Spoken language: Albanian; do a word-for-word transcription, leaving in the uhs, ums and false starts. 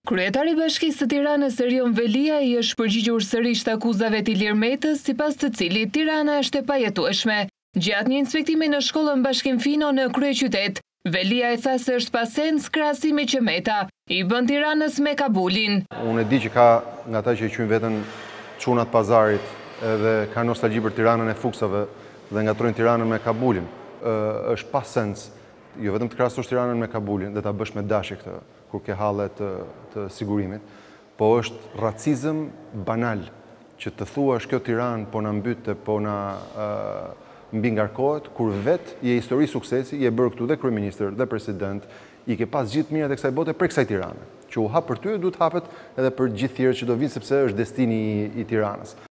Kryetari i Bashkisë së Tiranës Erion Velia i është përgjigjur sërish të akuzave të Ilir Metës, sipas të cilit Tirana është e pajetueshme. Gjatë një inspektimi në shkollën Bashkim Fino në kryeqytet, Velia e tha se është pasens krahasimi që Meta i bën Tiranës me Kabulin. Unë e di që ka nga ata që i quajnë veten çunat pazarit edhe ka nostalgji për Tiranën e fuksave dhe ngatrojnë Tiranën me Kabulin. Ë, është pasens jo vetëm të krahasosh Tiranën me Kabulin dhe ta bësh me dashje këtë kur ke halle të, të sigurimit, po është racizëm banal që të thuash kjo Tiranë po na mbyte, po na uh, mbi ngarkohet, kur vet je histori suksesi, je bërë këtu dhe kryeministër dhe president, i ke pas gjithë mirat e kësaj bote për kësaj Tirane, që u hap për ty, duhet hapet edhe për gjithë tjerë që do vinë sepse është destini i, i Tiranës.